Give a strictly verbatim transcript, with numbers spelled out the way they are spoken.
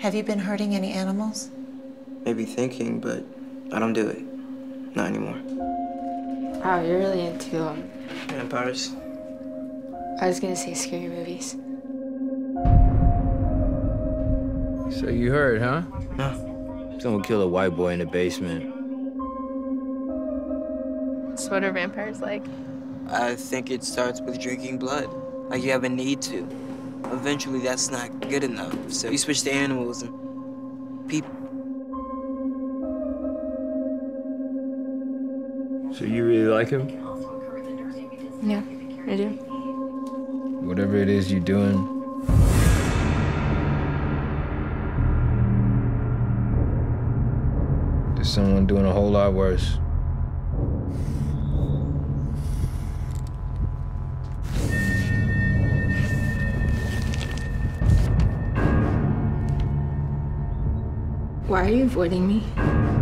Have you been hurting any animals? Maybe thinking, but I don't do it. Not anymore. Wow, you're really into um, vampires. I was gonna say scary movies. So you heard, huh? No. Someone killed a white boy in the basement. So what are vampires like? I think it starts with drinking blood. Like you have a need to. Eventually, that's not good enough. So you switch to animals and people. So you really like him? Yeah, I do. Whatever it is you're doing, there's someone doing a whole lot worse. Why are you avoiding me?